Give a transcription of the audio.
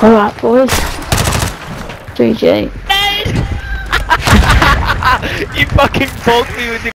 Alright, boys. 3G. You fucking bogged me with your